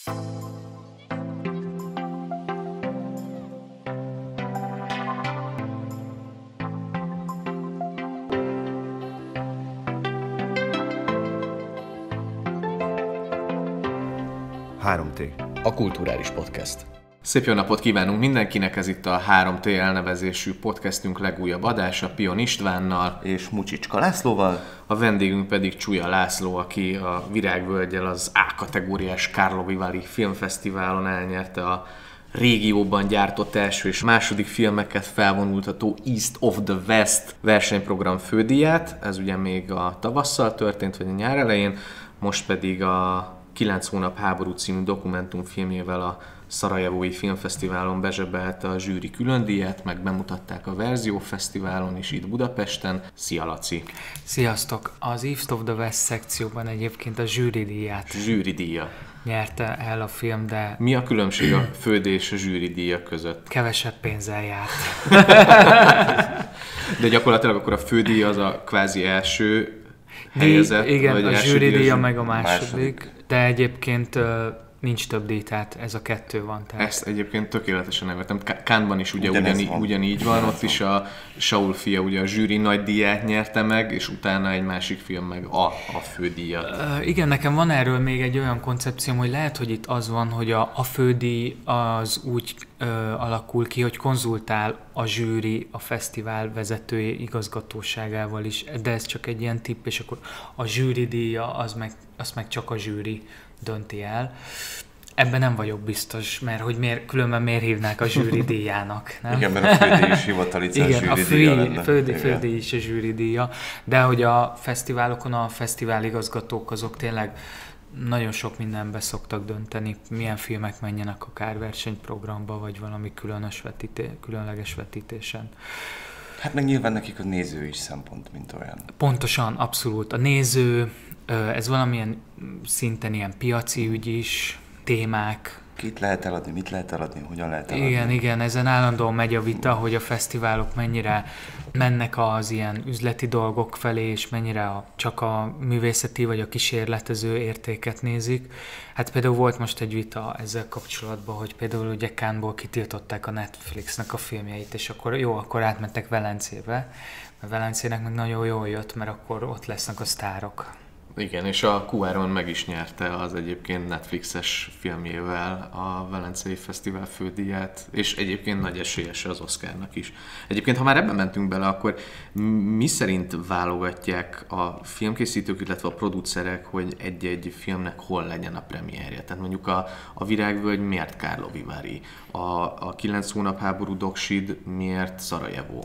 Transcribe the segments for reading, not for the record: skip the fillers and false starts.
3T. A kulturális podcast. Szép jó napot kívánunk mindenkinek, ez itt a 3T elnevezésű podcastünk legújabb adása Pion Istvánnal és Mucsicska Lászlóval. A vendégünk pedig Csuja László, aki a Virágvölgyel az A-kategóriás Karlovy Vary filmfesztiválon elnyerte a régióban gyártott első és második filmeket felvonultató East of the West versenyprogram fődíját. Ez ugye még a tavasszal történt, vagy a nyár elején, most pedig a 9 hónap háború című dokumentumfilmjével a Szarajevói Filmfesztiválon bezsebelte a zsűri különdíjat, meg bemutatták a Verzió Fesztiválon is itt Budapesten. Szia, Laci! Sziasztok! Az East of the West szekcióban egyébként a zsűridíjat nyerte el a film, de... Mi a különbség a fődi és a zsűridíja között? Kevesebb pénzzel járt. De gyakorlatilag akkor a fődíj az a kvázi első helyezett, igen, vagy a zsűridíja meg a második, de egyébként nincs több díj, tehát ez a kettő van. Tehát. Ezt egyébként tökéletesen nevettem. Cannes-ban is ugye ugyanígy van, ott is a Saul fia ugye a zsűri nagy díját nyerte meg, és utána egy másik film meg a fődíjat. Igen, nekem van erről még egy olyan koncepcióm, hogy lehet, hogy itt az van, hogy a fődíj az úgy alakul ki, hogy konzultál a zsűri a fesztivál vezetői igazgatóságával is, de ez csak egy ilyen tipp, és akkor a zsűridíja azt meg csak a zsűri dönti el. Ebben nem vagyok biztos, mert hogy különben miért hívnák a zsűridíjának, nem? Igen, mert a fődíj is hivatalica zsűridíja lenne. Fődíj is a zsűridíja, de hogy a fesztiválokon a fesztivál igazgatók azok tényleg nagyon sok mindenbe szoktak dönteni, milyen filmek menjenek akár versenyprogramba, vagy valami különleges vetítésen. Hát meg nyilván nekik a néző is szempont, mint olyan. Pontosan, abszolút. A néző, ez valamilyen szinten ilyen piaci ügy is, témák. Kit lehet eladni, mit lehet eladni, hogyan lehet eladni. Igen, ezen állandóan megy a vita, hogy a fesztiválok mennyire mennek az ilyen üzleti dolgok felé, és mennyire csak a művészeti vagy a kísérletező értéket nézik. Hát például volt most egy vita ezzel kapcsolatban, hogy például ugye Cannes-ból kitiltották a Netflixnek a filmjeit, és akkor átmentek Velencébe, mert Velencének meg nagyon jól jött, mert akkor ott lesznek a sztárok. Igen, és a Cuarón meg is nyerte az egyébként Netflixes filmjével a Velencei Fesztivál fődíját, és egyébként nagy esélyese az Oscarnak is. Egyébként, ha már ebben mentünk bele, akkor mi szerint válogatják a filmkészítők, illetve a producerek, hogy egy-egy filmnek hol legyen a premierje? Tehát mondjuk a Virágvölgy miért Karlovy Vary? A 9 hónap háború Doksid miért Szarajevó?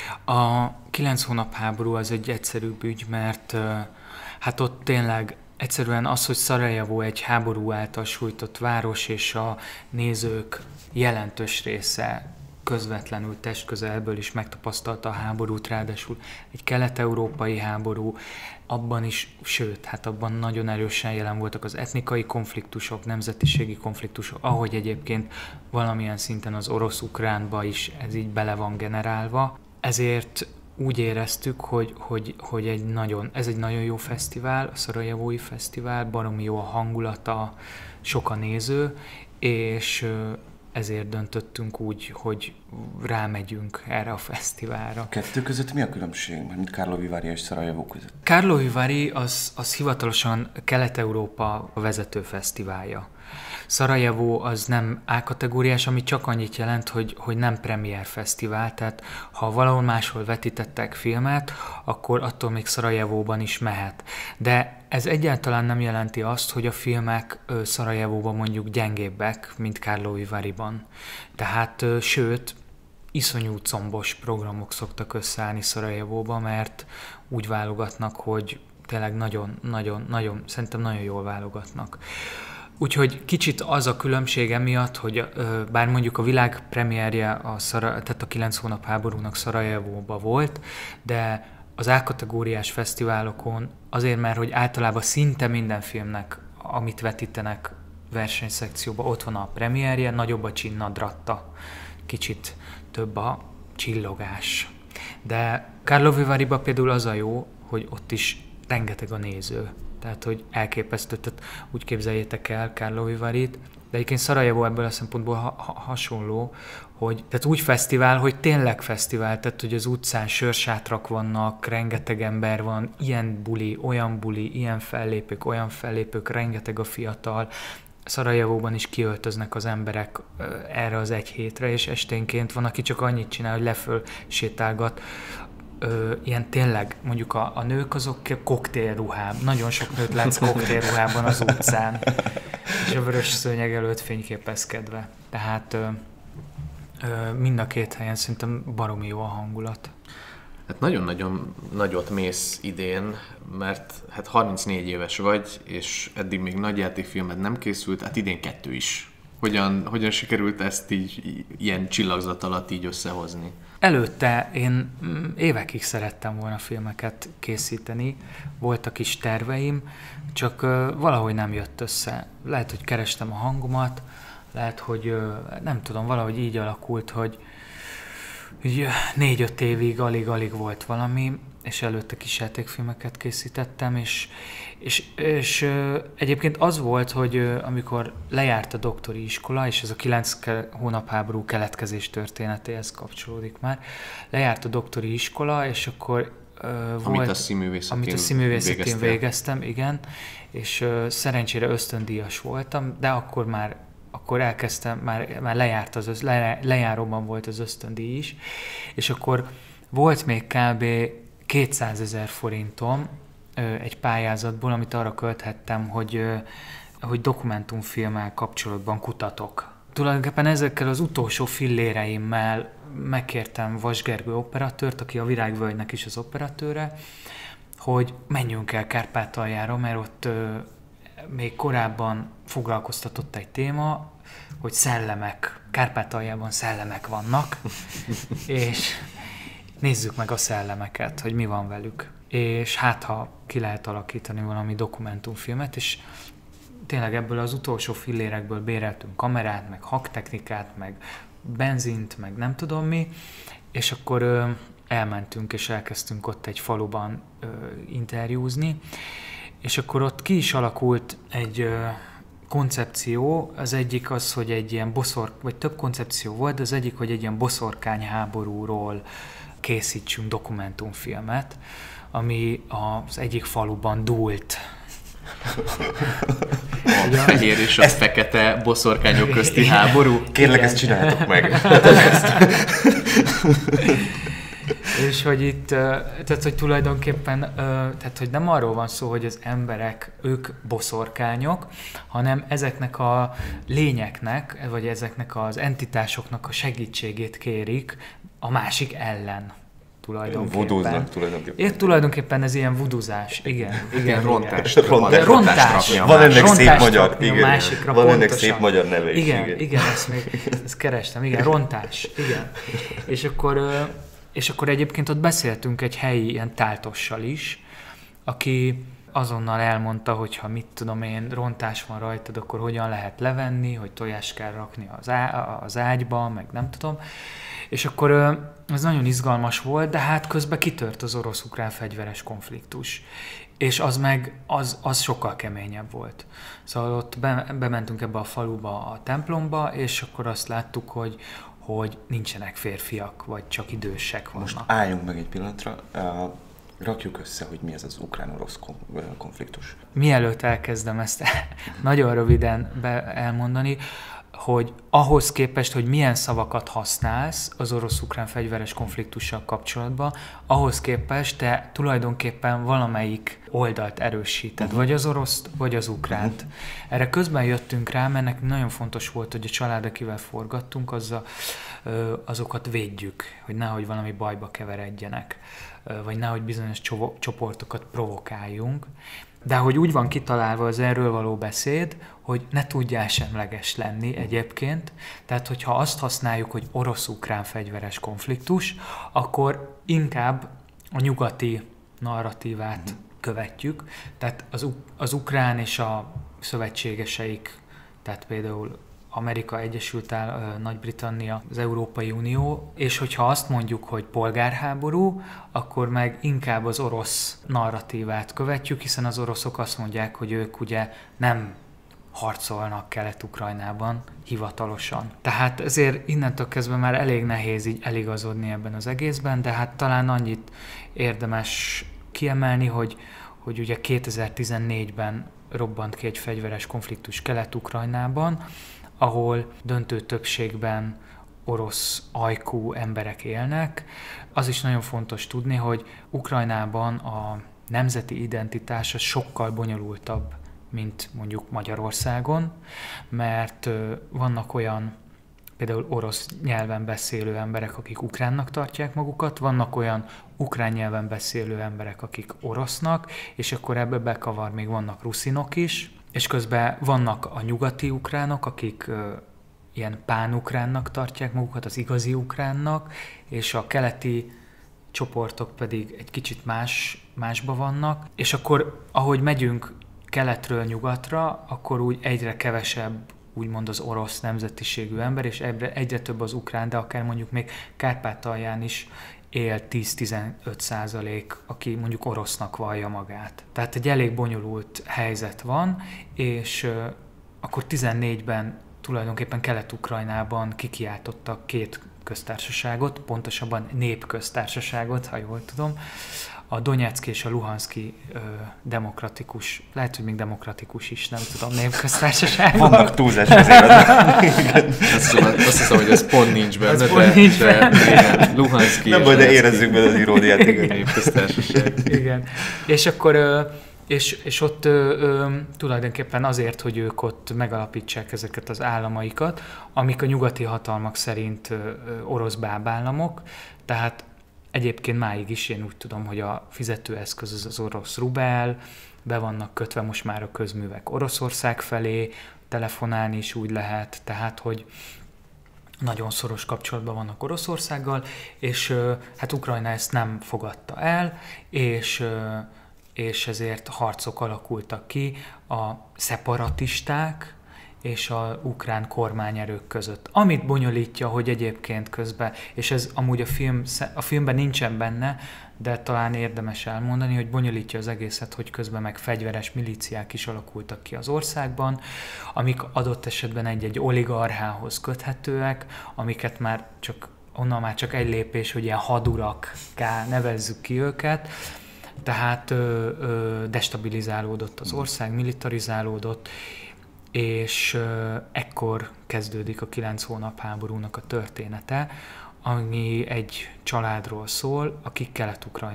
A 9 hónap háború az egy egyszerűbb ügy, mert hát ott tényleg egyszerűen az, hogy Szarajevó egy háború által sújtott város, és a nézők jelentős része közvetlenül testközelből is megtapasztalta a háborút, ráadásul egy kelet-európai háború, abban is, sőt, hát abban nagyon erősen jelen voltak az etnikai konfliktusok, nemzetiségi konfliktusok, ahogy egyébként valamilyen szinten az orosz-ukránba is ez így bele van generálva. Ezért úgy éreztük, hogy ez egy nagyon jó fesztivál, a Szarajevói Fesztivál, baromi jó a hangulata, sok a néző, és ezért döntöttünk úgy, hogy rámegyünk erre a fesztiválra. Kettő között mi a különbség, mint Karlovy Vary és Szarajevó között? Karlovy Vary az hivatalosan Kelet-Európa vezető fesztiválja. Szarajevó az nem A-kategóriás, ami csak annyit jelent, hogy nem premier fesztivál, tehát ha valahol máshol vetítettek filmet, akkor attól még Szarajevóban is mehet. De ez egyáltalán nem jelenti azt, hogy a filmek Szarajevóban mondjuk gyengébbek, mint Karlovy Varyban. Tehát sőt, iszonyú combos programok szoktak összeállni Szarajevóba, mert úgy válogatnak, hogy tényleg nagyon, szerintem nagyon jól válogatnak. Úgyhogy kicsit az a különbség emiatt, hogy bár mondjuk a világ premierje tehát a 9 hónap háborúnak Szarajevóban volt, de az A-kategóriás fesztiválokon azért, mert hogy általában szinte minden filmnek, amit vetítenek versenyszekcióban, ott van a premierje, nagyobb a csinnadratta, kicsit több a csillogás. De Karlovy Varyban például az a jó, hogy ott is rengeteg a néző. Tehát, hogy elképesztő, tehát úgy képzeljétek el Karlovy Varyt, de egyébként Szarajevó ebből a szempontból hasonló, hogy tehát úgy fesztivál, hogy tényleg fesztivál, tehát hogy az utcán sörsátrak vannak, rengeteg ember van, ilyen buli, ilyen fellépők, olyan fellépők, rengeteg a fiatal. Szarajevóban is kiöltöznek az emberek erre az egy hétre, és esténként van, aki csak annyit csinál, hogy leföl sétálgat. Ilyen tényleg, mondjuk a nők azok koktélruhában, nagyon sok nőt látsz koktélruhában az utcán, és a vörös szőnyeg előtt fényképezkedve. Tehát mind a két helyen szerintem baromi jó a hangulat. Hát nagyon-nagyon nagyot mész idén, mert hát 34 éves vagy, és eddig még nagyjátékfilmed nem készült, hát idén 2 is. Hogyan sikerült ezt így ilyen csillagzat alatt így összehozni? Előtte én évekig szerettem volna filmeket készíteni, voltak is terveim, csak valahogy nem jött össze. Lehet, hogy kerestem a hangomat, lehet, hogy nem tudom, valahogy így alakult, hogy 4-5 évig alig-alig volt valami, és előtte kisjátékfilmeket készítettem, és egyébként az volt, hogy amikor lejárt a doktori iskola, és ez a 9 hónapháború keletkezés történetéhez kapcsolódik már, lejárt a doktori iskola, és akkor volt... Amit a színművészetén végeztem, igen, és szerencsére ösztöndíjas voltam, de akkor elkezdtem, már lejárt lejáróban volt az ösztöndíj is, és akkor volt még kb. 200 000 forintom egy pályázatból, amit arra költhettem, hogy dokumentumfilmmel kapcsolatban kutatok. Tulajdonképpen ezekkel az utolsó filléreimmel megkértem Vas Gergő operatőrt, aki a Virágvölgynek is az operatőre, hogy menjünk el Kárpátaljára, mert ott még korábban foglalkoztatott egy téma, hogy Kárpátaljában szellemek vannak, és nézzük meg a szellemeket, hogy mi van velük. És hát, ha ki lehet alakítani valami dokumentumfilmet, és tényleg ebből az utolsó fillérekből béreltünk kamerát, meg hangtechnikát, meg benzint, meg nem tudom mi, és akkor elmentünk, és elkezdtünk ott egy faluban interjúzni, és akkor ott ki is alakult egy koncepció, az egyik az, hogy egy ilyen vagy több koncepció volt, az egyik, hogy egy ilyen boszorkányháborúról készítsünk dokumentumfilmet, ami az egyik faluban dúlt. A fehér és a fekete boszorkányok közti háború. Kérlek, ezt csináljátok meg. És hogy itt, tehát hogy tulajdonképpen, tehát hogy nem arról van szó, hogy az emberek, ők boszorkányok, hanem ezeknek a lényeknek, vagy ezeknek az entitásoknak a segítségét kérik a másik ellen. Vudúznak tulajdonképpen. Tulajdonképpen ez ilyen vuduzás, igen. Rontás. Van ennek szép magyar, igen. Van ennek szép magyar neve is. Igen, ezt kerestem, igen, rontás, igen. És akkor egyébként ott beszéltünk egy helyi ilyen táltossal is, aki azonnal elmondta, hogy ha mit tudom én, rontás van rajtad, akkor hogyan lehet levenni, hogy tojást kell rakni az ágyba, meg nem tudom. És akkor ez nagyon izgalmas volt, de hát közben kitört az orosz-ukrán fegyveres konfliktus. És az sokkal keményebb volt. Szóval ott bementünk ebbe a faluba, a templomba, és akkor azt láttuk, hogy nincsenek férfiak, vagy csak idősek vannak. Most álljunk meg egy pillanatra, rakjuk össze, hogy mi ez az ukrán-orosz konfliktus. Mielőtt elkezdem ezt nagyon röviden elmondani, hogy ahhoz képest, hogy milyen szavakat használsz az orosz-ukrán fegyveres konfliktussal kapcsolatban, ahhoz képest te tulajdonképpen valamelyik oldalt erősíted, vagy az oroszt, vagy az ukránt. Erre közben jöttünk rá, mert nekünk nagyon fontos volt, hogy a család, akivel forgattunk, azokat védjük, hogy nehogy valami bajba keveredjenek, vagy nehogy bizonyos csoportokat provokáljunk. De hogy úgy van kitalálva az erről való beszéd, hogy ne tudjál semleges lenni egyébként. Tehát, hogyha azt használjuk, hogy orosz-ukrán fegyveres konfliktus, akkor inkább a nyugati narratívát követjük. Tehát az ukrán és a szövetségeseik, tehát például Amerika, Nagy-Britannia, az Európai Unió, és hogyha azt mondjuk, hogy polgárháború, akkor meg inkább az orosz narratívát követjük, hiszen az oroszok azt mondják, hogy ők ugye nem harcolnak Kelet-Ukrajnában hivatalosan. Tehát ezért innentől kezdve már elég nehéz így eligazodni ebben az egészben, de hát talán annyit érdemes kiemelni, hogy ugye 2014-ben robbant ki egy fegyveres konfliktus Kelet-Ukrajnában, ahol döntő többségben orosz ajkú emberek élnek. Az is nagyon fontos tudni, hogy Ukrajnában a nemzeti identitás sokkal bonyolultabb, mint mondjuk Magyarországon, mert vannak olyan például orosz nyelven beszélő emberek, akik ukránnak tartják magukat, vannak olyan ukrán nyelven beszélő emberek, akik orosznak, és akkor ebbe bekavar még vannak ruszinok is, és közben vannak a nyugati ukránok, akik ilyen pánukránnak tartják magukat, az igazi ukránnak, és a keleti csoportok pedig egy kicsit másba vannak, és akkor ahogy megyünk keletről nyugatra, akkor úgy egyre kevesebb úgymond az orosz nemzetiségű ember, és egyre több az ukrán, de akár mondjuk még Kárpátalján is él 10-15%, aki mondjuk orosznak vallja magát. Tehát egy elég bonyolult helyzet van, és akkor 14-ben tulajdonképpen Kelet-Ukrajnában kikiáltottak 2 köztársaságot, pontosabban népköztársaságot, ha jól tudom, a Donyeck és a Luhanszki demokratikus, lehet, hogy még demokratikus is, nem tudom, népköztársaság. Vannak túlzás azért. Azt hiszem, hogy ez pont nincs benne, de Luhanszki. Nem baj, de érezzük be az iróniát. Népköztársaság. Igen. És akkor és ott tulajdonképpen azért, hogy ők ott megalapítsák ezeket az államaikat, amik a nyugati hatalmak szerint orosz bábállamok, tehát egyébként máig is én úgy tudom, hogy a fizetőeszköz az orosz rubel, be vannak kötve most már a közművek Oroszország felé, telefonálni is úgy lehet, tehát hogy nagyon szoros kapcsolatban vannak Oroszországgal, és hát Ukrajna ezt nem fogadta el, és ezért harcok alakultak ki a szeparatisták és az ukrán kormányerők között. Amit bonyolítja, hogy egyébként közben, és ez amúgy a filmben nincsen benne, de talán érdemes elmondani, hogy bonyolítja az egészet, hogy közben meg fegyveres milíciák is alakultak ki az országban, amik adott esetben egy-egy oligarchához köthetőek, amiket onnan már csak egy lépés, hogy ilyen hadurakká nevezzük ki őket, tehát destabilizálódott az ország, militarizálódott, és ekkor kezdődik a 9 hónap háborúnak a története, ami egy családról szól, akik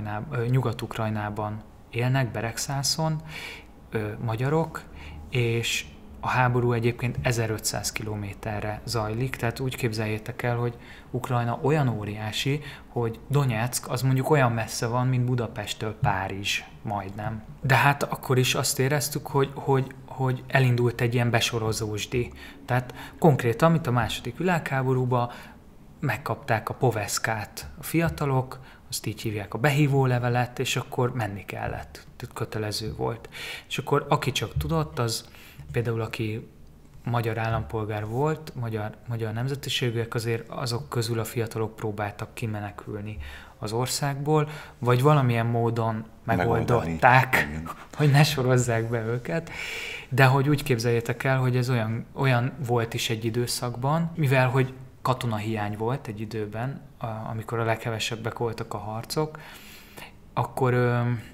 Nyugat-Ukrajnában élnek, Beregszászon, magyarok, és a háború egyébként 1500 kilométerre zajlik, tehát úgy képzeljétek el, hogy Ukrajna olyan óriási, hogy Donyeck az mondjuk olyan messze van, mint Budapesttől Párizs, majdnem. De hát akkor is azt éreztük, hogy elindult egy ilyen besorozósdi. Tehát konkrétan, mint a második világháborúban, megkapták a poveszkát a fiatalok, azt így hívják a behívólevelet, és akkor menni kellett. Tehát kötelező volt. És akkor aki csak tudott, az például aki magyar állampolgár volt, magyar nemzetiségűek, azért azok közül a fiatalok próbáltak kimenekülni az országból, vagy valamilyen módon megoldották, hogy ne sorozzák be őket. De hogy úgy képzeljétek el, hogy ez olyan volt is egy időszakban, mivel hogy katonahiány volt egy időben, amikor a legkevesebbek voltak a harcok, akkor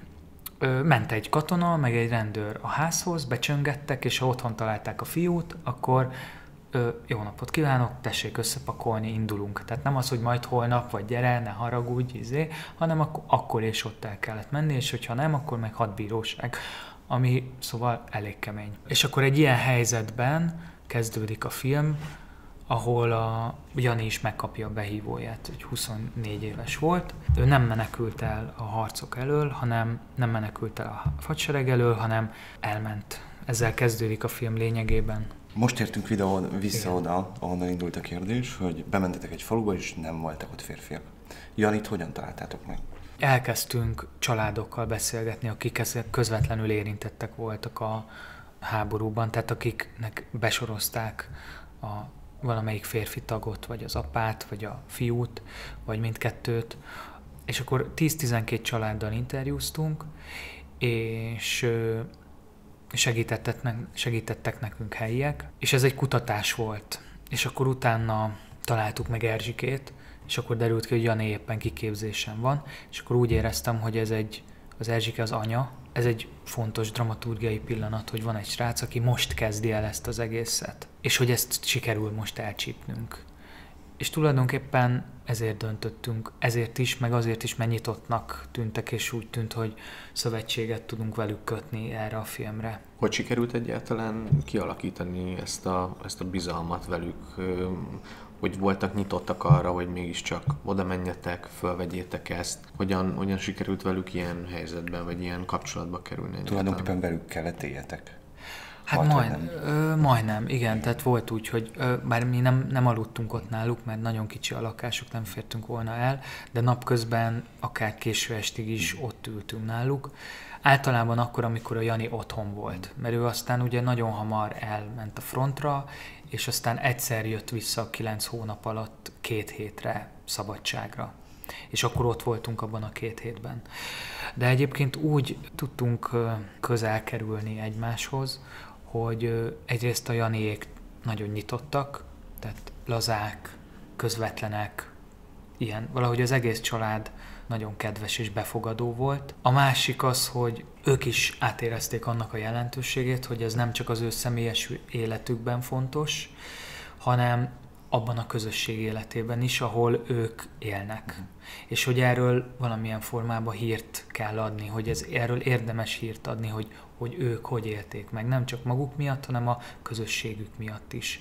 ment egy katona, meg egy rendőr a házhoz, becsöngettek, és ha otthon találták a fiút, akkor jó napot kívánok, tessék összepakolni, indulunk. Tehát nem az, hogy majd holnap, vagy gyere, ne haragudj, hanem akkor és ott el kellett menni, és hogyha nem, akkor meg hadbíróság, ami szóval elég kemény. És akkor egy ilyen helyzetben kezdődik a film, ahol a Jani is megkapja a behívóját, hogy 24 éves volt. Ő nem menekült el a harcok elől, nem menekült el a hadsereg elől, hanem elment. Ezzel kezdődik a film lényegében. Most értünk videón vissza oda, ahonnan indult a kérdés, hogy bementetek egy faluba, és nem voltak ott férfiak. Janit hogyan találtátok meg? Elkezdtünk családokkal beszélgetni, akik közvetlenül érintettek voltak a háborúban, tehát akiknek besorozták valamelyik férfi tagot, vagy az apát, vagy a fiút, vagy mindkettőt. És akkor 10-12 családdal interjúztunk, és segítettek nekünk helyiek, és ez egy kutatás volt. És akkor utána találtuk meg Erzsikét, és akkor derült ki, hogy Jani éppen kiképzésen van, és akkor úgy éreztem, hogy az Erzsike az anya, ez egy fontos dramaturgiai pillanat, hogy van egy srác, aki most kezdi el ezt az egészet, és hogy ezt sikerül most elcsípnünk. És tulajdonképpen ezért döntöttünk, ezért is, meg azért is, mert nyitottnak tűntek, és úgy tűnt, hogy szövetséget tudunk velük kötni erre a filmre. Hogy sikerült egyáltalán kialakítani ezt a bizalmat velük, hogy voltak nyitottak arra, hogy mégiscsak oda menjetek, fölvegyétek ezt? Hogyan sikerült velük ilyen helyzetben, vagy ilyen kapcsolatba kerülni? Tulajdonképpen velük kellett éljetek. Hát majdnem, igen, tehát volt úgy, hogy bár mi nem aludtunk ott náluk, mert nagyon kicsi a lakások, nem fértünk volna el, de napközben akár késő estig is ott ültünk náluk. Általában akkor, amikor a Jani otthon volt, mert ő aztán ugye nagyon hamar elment a frontra, és aztán egyszer jött vissza 9 hónap alatt 2 hétre szabadságra. És akkor ott voltunk abban a 2 hétben. De egyébként úgy tudtunk közel kerülni egymáshoz, hogy egyrészt a Janiék nagyon nyitottak, tehát lazák, közvetlenek, ilyen. Valahogy az egész család nagyon kedves és befogadó volt. A másik az, hogy ők is átérezték annak a jelentőségét, hogy ez nem csak az ő személyes életükben fontos, hanem abban a közösség életében is, ahol ők élnek. És hogy erről valamilyen formában hírt kell adni, hogy erről érdemes hírt adni, hogy ők hogy élték meg. Nem csak maguk miatt, hanem a közösségük miatt is.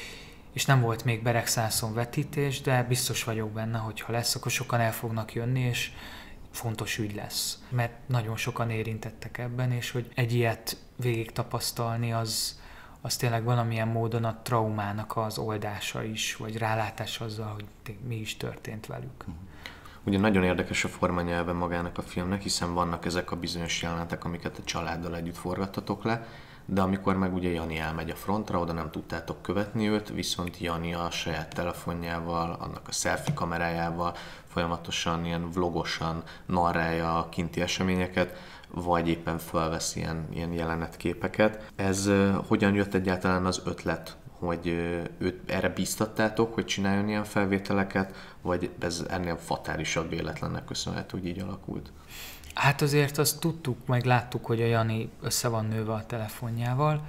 És nem volt még Beregszászon vetítés, de biztos vagyok benne, hogy ha lesz, akkor sokan el fognak jönni, és fontos ügy lesz. Mert nagyon sokan érintettek ebben, és hogy egy ilyet végig tapasztalni, az tényleg valamilyen módon a traumának az oldása is, vagy rálátás azzal, hogy mi is történt velük. Ugye nagyon érdekes a formanyelve magának a filmnek, hiszen vannak ezek a bizonyos jelenetek, amiket a családdal együtt forgattatok le, de amikor meg ugye Jani elmegy a frontra, oda nem tudtátok követni őt, viszont Jani a saját telefonjával, annak a selfie kamerájával folyamatosan, ilyen vlogosan narrálja a kinti eseményeket, vagy éppen felvesz ilyen jelenetképeket. Ez hogyan jött egyáltalán az ötlet, hogy őt erre bíztattátok, hogy csináljon ilyen felvételeket, vagy ez ennél fatálisabb véletlennek köszönhető, hogy így alakult? Hát azért azt tudtuk, meg láttuk, hogy a Jani össze van nőve a telefonjával,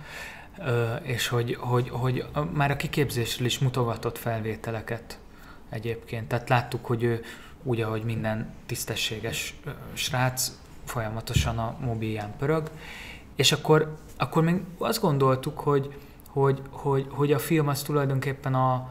és hogy már a kiképzésről is mutogatott felvételeket egyébként. Tehát láttuk, hogy ő úgy, ahogy minden tisztességes srác, folyamatosan a mobilján pörög, és akkor még azt gondoltuk, hogy a film az tulajdonképpen a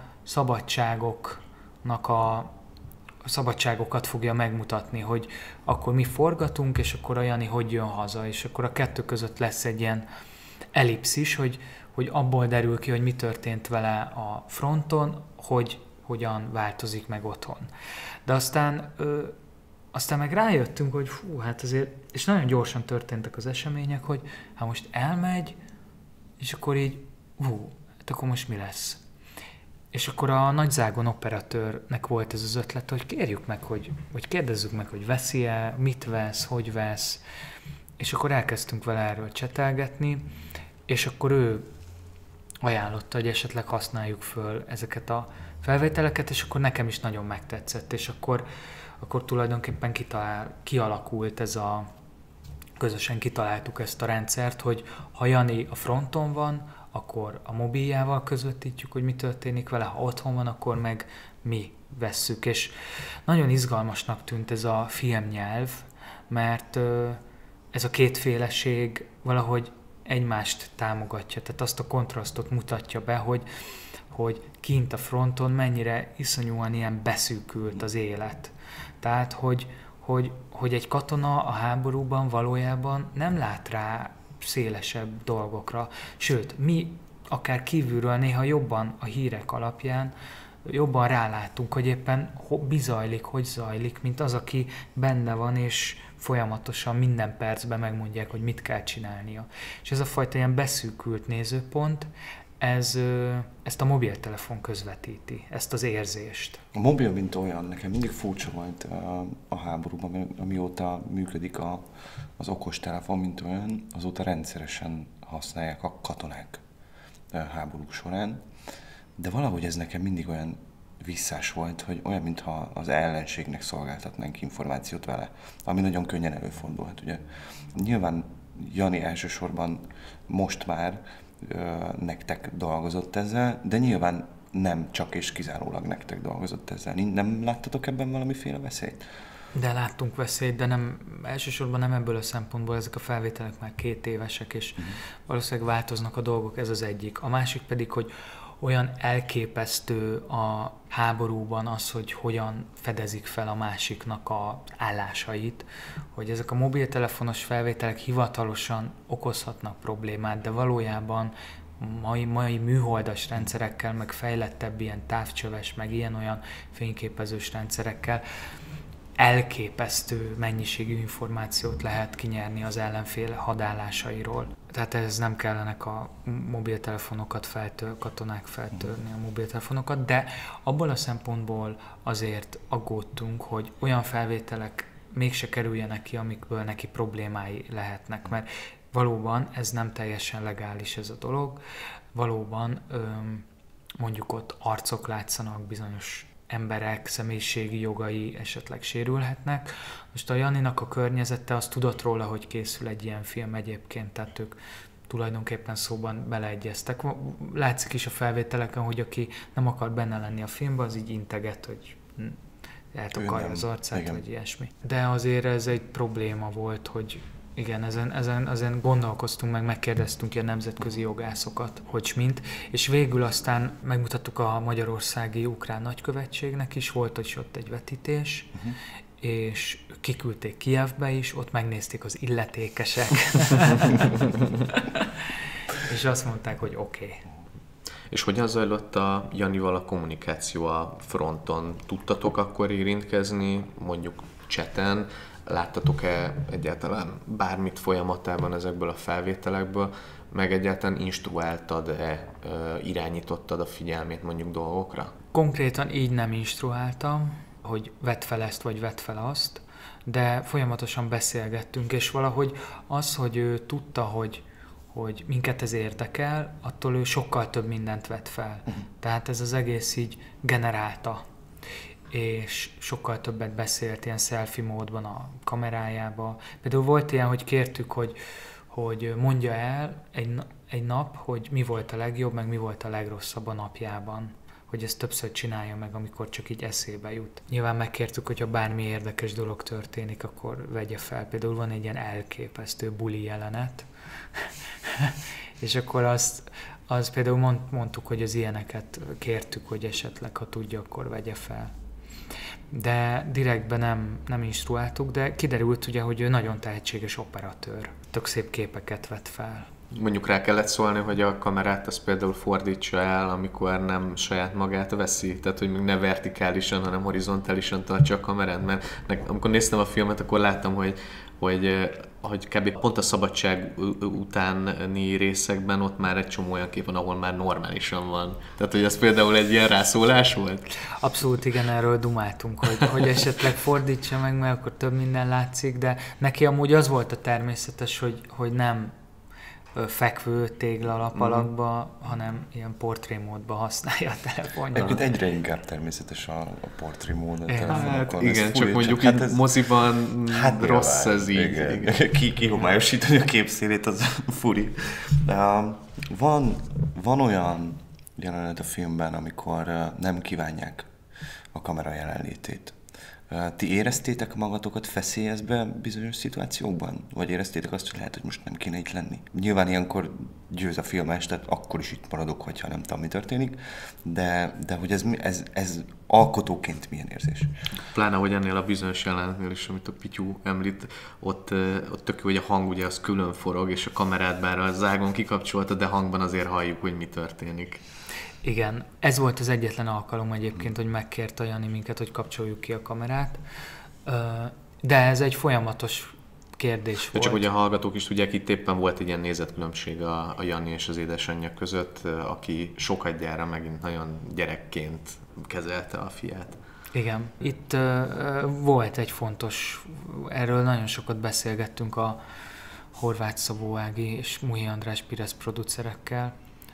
szabadságokat fogja megmutatni, hogy akkor mi forgatunk, és akkor a Jani hogy jön haza, és akkor a kettő között lesz egy ilyen ellipszis, hogy abból derül ki, hogy mi történt vele a fronton, hogy hogyan változik meg otthon. De aztán meg rájöttünk, hogy hát azért, és nagyon gyorsan történtek az események, hogy hát most elmegy, és akkor így, hát akkor most mi lesz? És akkor a Nagyzágon operatőrnek volt ez az ötlet, hogy kérjük meg, vagy kérdezzük meg, hogy veszi-e, mit vesz, hogy vesz, és akkor elkezdtünk vele erről csetelgetni, és akkor ő ajánlotta, hogy esetleg használjuk föl ezeket a felvételeket, és akkor nekem is nagyon megtetszett, és akkor tulajdonképpen kialakult közösen kitaláltuk ezt a rendszert, hogy ha Jani a fronton van, akkor a mobiljával közvetítjük, hogy mi történik vele, ha otthon van, akkor meg mi vesszük. És nagyon izgalmasnak tűnt ez a filmnyelv, mert ez a kétféleség valahogy egymást támogatja, tehát azt a kontrasztot mutatja be, hogy kint a fronton mennyire iszonyúan ilyen beszűkült az élet. Tehát, hogy egy katona a háborúban valójában nem lát rá szélesebb dolgokra. Sőt, mi akár kívülről néha jobban a hírek alapján jobban rálátunk, hogy éppen hogy zajlik, mint az, aki benne van, és folyamatosan minden percben megmondják, hogy mit kell csinálnia. És ez a fajta ilyen beszűkült nézőpont, ezt a mobiltelefon közvetíti, ezt az érzést. A mobil, mint olyan, nekem mindig furcsa volt a háborúban, amióta működik az okostelefon, mint olyan, azóta rendszeresen használják a katonák háborúk során, de valahogy ez nekem mindig olyan visszás volt, hogy olyan, mintha az ellenségnek szolgáltatnánk információt vele, ami nagyon könnyen előfordulhat, ugye. Nyilván Jani elsősorban most már nektek dolgozott ezzel, de nyilván nem csak és kizárólag nektek dolgozott ezzel. Nem láttatok ebben valamiféle veszélyt? De láttunk veszélyt, de nem, elsősorban nem ebből a szempontból, ezek a felvételek már 2 évesek, és valószínűleg változnak a dolgok, ez az egyik. A másik pedig, hogy olyan elképesztő a háborúban az, hogy hogyan fedezik fel a másiknak az állásait, hogy ezek a mobiltelefonos felvételek hivatalosan okozhatnak problémát, de valójában mai műholdas rendszerekkel, meg fejlettebb ilyen távcsöves, meg ilyen-olyan fényképezős rendszerekkel elképesztő mennyiségű információt lehet kinyerni az ellenfél hadállásairól. Tehát ez nem kellenek a mobiltelefonokat katonák feltörni a mobiltelefonokat, de abból a szempontból azért aggódtunk, hogy olyan felvételek mégse kerüljenek ki, amikből neki problémái lehetnek, mert valóban ez nem teljesen legális ez a dolog, valóban mondjuk ott arcok látszanak, bizonyos emberek személyiségi jogai esetleg sérülhetnek. Most a Janinak a környezete az tudott róla, hogy készül egy ilyen film egyébként, tehát ők tulajdonképpen szóban beleegyeztek. Látszik is a felvételeken, hogy aki nem akar benne lenni a filmben, az így integet, hogy eltakarja az arcát, vagy ilyesmi. De azért ez egy probléma volt, hogy igen, ezen gondolkoztunk, megkérdeztünk ilyen nemzetközi jogászokat, hogy mint, és végül aztán megmutattuk a magyarországi ukrán nagykövetségnek is, volt is ott egy vetítés, és kiküldték Kijevbe is, ott megnézték az illetékesek, és azt mondták, hogy oké. És hogyan zajlott a Janival a kommunikáció a fronton? Tudtatok akkor érintkezni, mondjuk chaten? Láttatok-e egyáltalán bármit folyamatában ezekből a felvételekből, meg egyáltalán instruáltad-e, irányítottad a figyelmét mondjuk dolgokra? Konkrétan így nem instruáltam, hogy vedd fel ezt, vagy vedd fel azt, de folyamatosan beszélgettünk, és valahogy az, hogy ő tudta, hogy minket ez érdekel, attól ő sokkal több mindent vett fel. Tehát ez az egész így generálta, és sokkal többet beszélt ilyen selfie módban a kamerájába. Például volt ilyen, hogy kértük, hogy mondja el egy nap, hogy mi volt a legjobb, meg mi volt a legrosszabb a napjában. Hogy ezt többször csinálja meg, amikor csak így eszébe jut. Nyilván megkértük, hogyha bármi érdekes dolog történik, akkor vegye fel. Például van egy ilyen elképesztő buli jelenet, és akkor az például mondtuk, hogy az ilyeneket kértük, hogy esetleg, ha tudja, akkor vegye fel. De direktben nem instruáltuk, de kiderült ugye, hogy ő nagyon tehetséges operatőr. Tök szép képeket vett fel. Mondjuk rá kellett szólni, hogy a kamerát az például fordítsa el, amikor nem saját magát veszi, tehát hogy még ne vertikálisan, hanem horizontálisan tartsa a kamerát, mert amikor néztem a filmet, akkor láttam, hogy kb. Pont a szabadság utáni részekben ott már egy csomó olyan kép van, ahol már normálisan van. Tehát, hogy ez például egy ilyen rászólás volt? Abszolút igen, erről dumáltunk, hogy esetleg fordítsa meg, mert akkor több minden látszik, de neki amúgy az volt a természetes, hogy nem fekvő téglalap alakba, hanem ilyen portrémódban használja a telefonját. Egyébként egyre inkább természetes a portrémód a telefonokon. Hát igen, csak mondjuk így moziban rossz ez így. Igen. Kihomályosítani a képszélét, az furi. Van olyan jelenet a filmben, amikor nem kívánják a kamera jelenlétét. Ti éreztétek magatokat feszélyezve bizonyos szituációkban? Vagy éreztétek azt, hogy lehet, hogy most nem kéne itt lenni? Nyilván ilyenkor győz a filmes, tehát akkor is itt maradok, hogyha nem tudom, mi történik, de hogy ez alkotóként milyen érzés? Pláne, hogy ennél a bizonyos jelenetnél is, amit a Pityu említ, ott tök jó, hogy a hang ugye az külön forog, és a kamerát bár a zágon kikapcsolta, de hangban azért halljuk, hogy mi történik. Igen, ez volt az egyetlen alkalom egyébként, hogy megkért a Jani minket, hogy kapcsoljuk ki a kamerát, de ez egy folyamatos kérdés volt. Csak hogy a hallgatók is tudják, itt éppen volt egy ilyen nézetkülönbség a Jani és az édesanyja között, aki sokadjára megint nagyon gyerekként kezelte a fiát. Igen, itt volt egy fontos, erről nagyon sokat beszélgettünk a Horváth Szabó Ági és Muhi András Pires producerekkel,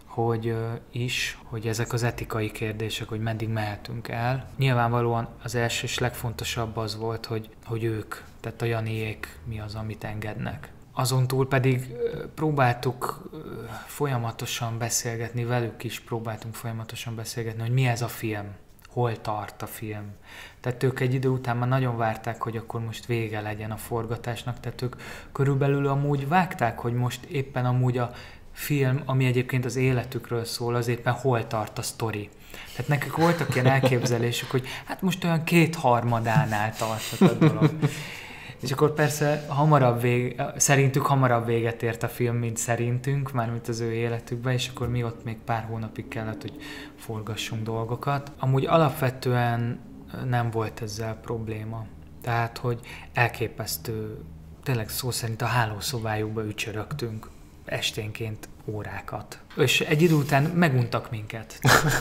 hogy ezek az etikai kérdések, hogy meddig mehetünk el. Nyilvánvalóan az első és legfontosabb az volt, hogy ők, tehát a Janiék mi az, amit engednek. Azon túl pedig próbáltuk folyamatosan beszélgetni, velük is próbáltunk folyamatosan beszélgetni, hogy mi ez a film, hol tart a film. Tehát ők egy idő után már nagyon várták, hogy akkor most vége legyen a forgatásnak, tehát ők körülbelül amúgy vágták, hogy most éppen amúgy a film, ami egyébként az életükről szól, az éppen hol tart a sztori. Tehát nekik voltak ilyen elképzelésük, hogy hát most olyan 2/3-ánál tartott a dolog. És akkor persze szerintük hamarabb véget ért a film, mint szerintünk, mármint az ő életükben, és akkor mi ott még pár hónapig kellett, hogy forgassunk dolgokat. Amúgy alapvetően nem volt ezzel probléma. Tehát, hogy elképesztő, tényleg szó szerint a hálószobájukba ücsörögtünk esténként órákat. És egy idő után meguntak minket.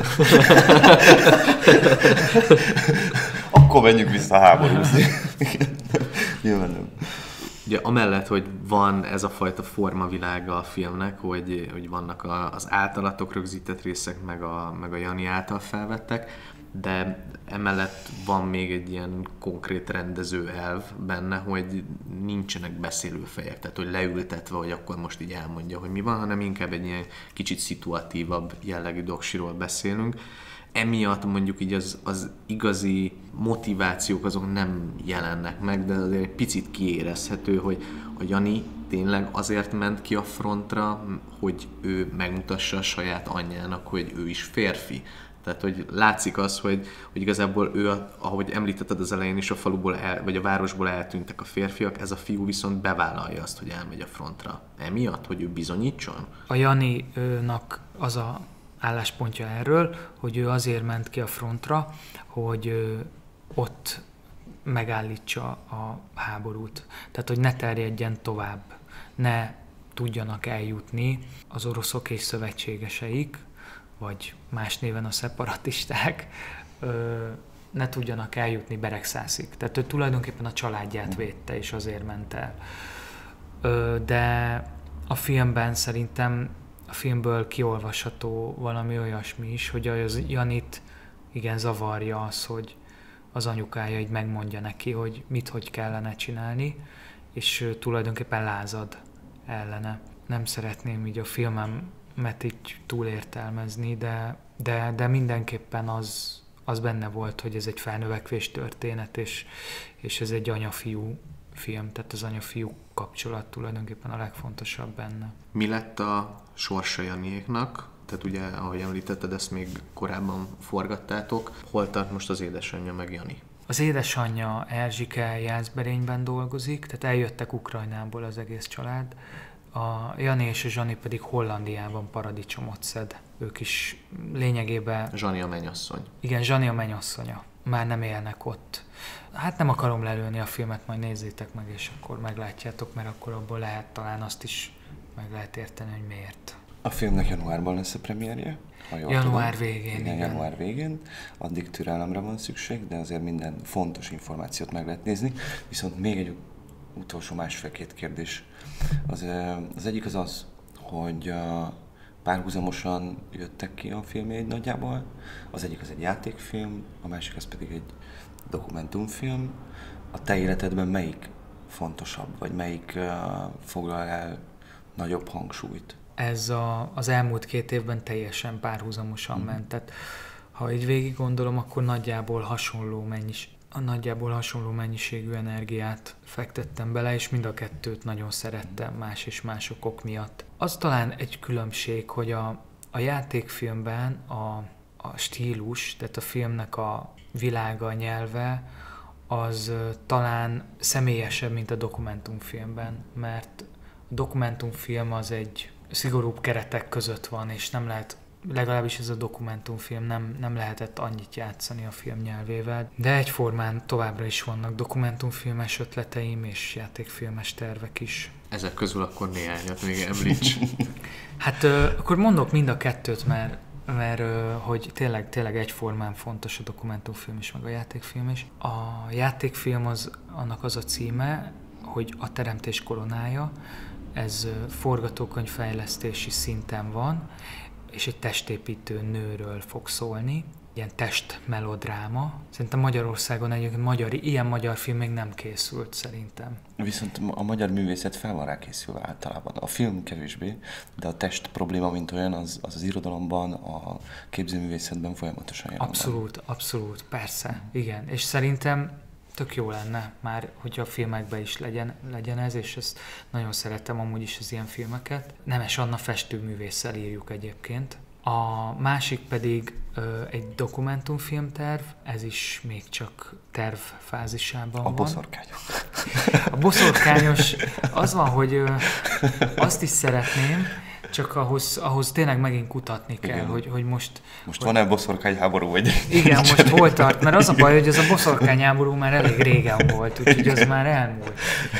Akkor menjünk vissza háborúzni. Nyilván nem. Ugye amellett, hogy van ez a fajta formavilága a filmnek, hogy vannak az általatok rögzített részek, meg a Jani által felvettek, de emellett van még egy ilyen konkrét rendező elv benne, hogy nincsenek beszélőfejek, tehát hogy leültetve, hogy akkor most így elmondja, hogy mi van, hanem inkább egy ilyen kicsit szituatívabb jellegű doksiról beszélünk. Emiatt mondjuk így az igazi motivációk azok nem jelennek meg, de azért egy picit kiérezhető, hogy a Jani tényleg azért ment ki a frontra, hogy ő megmutassa a saját anyjának, hogy ő is férfi. Tehát, hogy látszik az, hogy igazából ő, ahogy említetted az elején is, a faluból vagy a városból eltűntek a férfiak, ez a fiú viszont bevállalja azt, hogy elmegy a frontra. Emiatt, hogy ő bizonyítson? A Janinak az a álláspontja erről, hogy ő azért ment ki a frontra, hogy ott megállítsa a háborút. Tehát, hogy ne terjedjen tovább, ne tudjanak eljutni az oroszok és szövetségeseik, vagy más néven a szeparatisták, ne tudjanak eljutni Beregszászig. Tehát ő tulajdonképpen a családját védte, és azért ment el. De a filmben szerintem a filmből kiolvasható valami olyasmi is, hogy az Janit igen zavarja az, hogy az anyukája így megmondja neki, hogy hogy kellene csinálni, és tulajdonképpen lázad ellene. Nem szeretném így a filmemet így túlértelmezni, de mindenképpen az benne volt, hogy ez egy felnövekvés történet, és ez egy anya-fiú film, tehát az anya-fiú kapcsolat tulajdonképpen a legfontosabb benne. Mi lett a sorsa Janiéknak? Tehát ugye, ahogy említetted, ezt még korábban forgattátok. Hol tart most az édesanyja meg Jani? Az édesanyja Erzsike Jászberényben dolgozik, tehát eljöttek Ukrajnából az egész család. A Jani és a Zsani pedig Hollandiában paradicsomot szed. Ők is lényegében... Zsani a mennyasszony. Igen, Zsani a mennyasszonya. Már nem élnek ott. Hát nem akarom lelőni a filmet, majd nézzétek meg, és akkor meglátjátok, mert akkor abból lehet talán azt is meg lehet érteni, hogy miért. A filmnek januárban lesz a premierje? Január végén, igen. Január végén. Addig türelemre van szükség, de azért minden fontos információt meg lehet nézni. Viszont még egy utolsó másfél-két kérdés. Az egyik az, hogy párhuzamosan jöttek ki a filmjeid nagyjából. Az egyik az egy játékfilm, a másik az pedig egy dokumentumfilm. A te életedben melyik fontosabb, vagy melyik foglal el nagyobb hangsúlyt? Ez az elmúlt 2 évben teljesen párhuzamosan ment. Tehát, ha így végig gondolom, akkor nagyjából hasonló mennyiségű energiát fektettem bele, és mind a kettőt nagyon szerettem más és más okok miatt. Az talán egy különbség, hogy a játékfilmben a stílus, tehát a filmnek a világa, a nyelve, az talán személyesebb, mint a dokumentumfilmben, mert a dokumentumfilm az egy szigorúbb keretek között van, és nem lehet legalábbis ez a dokumentumfilm nem lehetett annyit játszani a film nyelvével, de egyformán továbbra is vannak dokumentumfilmes ötleteim és játékfilmes tervek is. Ezek közül akkor néhányat még említs. Hát akkor mondok mind a kettőt, mert hogy tényleg egyformán fontos a dokumentumfilm is, meg a játékfilm is. A játékfilm annak az a címe, hogy A teremtés koronája, ez forgatókönyvfejlesztési szinten van, és egy testépítő nőről fog szólni, ilyen testmelodráma. Szerintem Magyarországon egyébként ilyen magyar film még nem készült szerintem. Viszont a magyar művészet fel van rá készülve általában. A film kevésbé, de a test probléma, mint olyan, az irodalomban, a képzőművészetben folyamatosan jelen van. Abszolút, persze, igen. És szerintem tök jó lenne már, hogyha a filmekben is legyen ez, és ezt nagyon szeretem amúgy is az ilyen filmeket. Nemes Anna festőművésszel írjuk egyébként. A másik pedig egy dokumentumfilmterv, ez is még csak tervfázisában van. A boszorkányok. A boszorkányos az van, hogy azt is szeretném, csak ahhoz tényleg megint kutatni kell, hogy most... Most van-e boszorkányháború, vagy... Igen, most hol tart, mert az a baj, hogy ez a boszorkányháború már elég régen volt, úgyhogy az már elmúlt.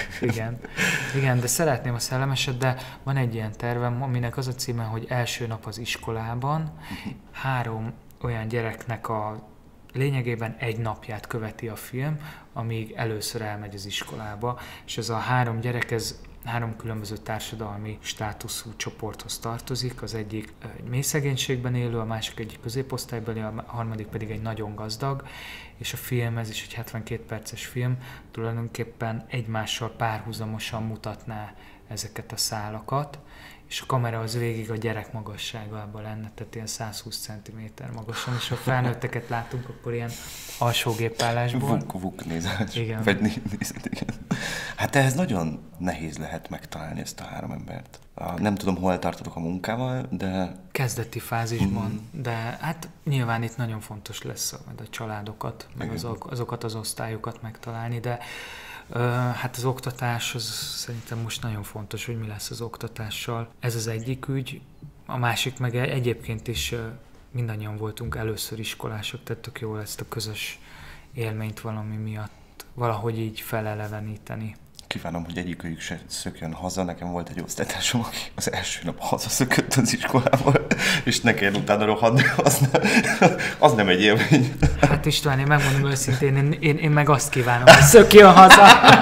Igen, de szeretném a szellemeset, de van egy ilyen tervem, aminek az a címe, hogy Első nap az iskolában. 3 olyan gyereknek a lényegében egy napját követi a film, amíg először elmegy az iskolába, és ez a 3 gyerek, ez 3 különböző társadalmi státuszú csoporthoz tartozik, az egyik egy mély szegénységben élő, a másik egy középosztálybeli, a harmadik pedig egy nagyon gazdag, és a film, ez is egy 72 perces film, tulajdonképpen egymással párhuzamosan mutatná ezeket a szálakat, és a kamera az végig a gyerek magasságában lenne, tehát ilyen 120 cm magasan, és ha felnőtteket látunk, akkor ilyen alsógépállásból. Vuk nézás. Igen. Vagy nézet, igen. Hát ehhez nagyon nehéz lehet megtalálni ezt a 3 embert. Nem tudom, hol tartotok a munkával, de... Kezdeti fázisban, de hát nyilván itt nagyon fontos lesz majd a családokat, meg azokat az osztályokat megtalálni, de hát az oktatás, az szerintem most nagyon fontos, hogy mi lesz az oktatással. Ez az egyik ügy, a másik meg egyébként is mindannyian voltunk először iskolások, tehát tök jó ezt a közös élményt valami miatt valahogy így feleleveníteni. Kívánom, hogy egyikőjük se szökjön haza. Nekem volt egy osztálytársam, aki az első nap hazaszökött az iskolából, és ne kell utána rohadni, az nem egy élmény. Hát István, én megmondom őszintén, én meg azt kívánom, hogy szökjön haza.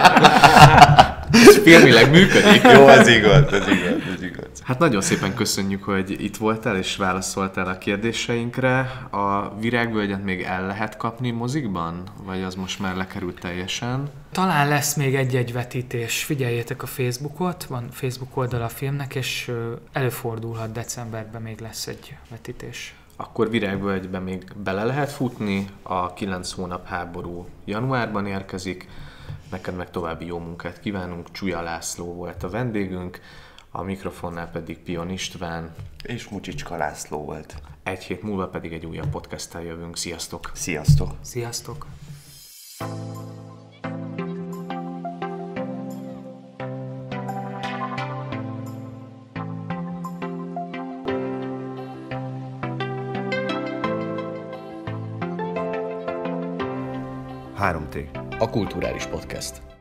Ez filmileg működik. Jó, ez igaz. Hát nagyon szépen köszönjük, hogy itt voltál és válaszoltál a kérdéseinkre. A Virágvölgyet még el lehet kapni mozikban? Vagy az most már lekerült teljesen? Talán lesz még egy vetítés. Figyeljétek a Facebookot, van Facebook oldala a filmnek, és előfordulhat decemberben még lesz egy vetítés. Akkor Virágvölgybe még bele lehet futni, a 9 hónap háború januárban érkezik. Neked meg további jó munkát kívánunk. Csuja László volt a vendégünk, a mikrofonnál pedig Pion István. És Mucsicska László volt. 1 hét múlva pedig egy újabb podcasttal jövünk. Sziasztok! Sziasztok! Sziasztok! A kulturális podcast.